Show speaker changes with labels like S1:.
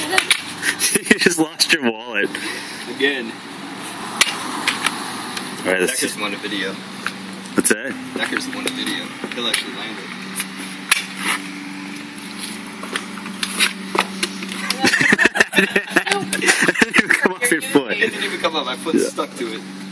S1: You just lost your wallet.
S2: Again.
S1: Alright,
S2: Decker's won a video.
S1: What's that?
S2: Decker's won a video. He'll actually land it.
S1: It didn't even come off your foot.
S2: It didn't even come up. My foot's stuck to it.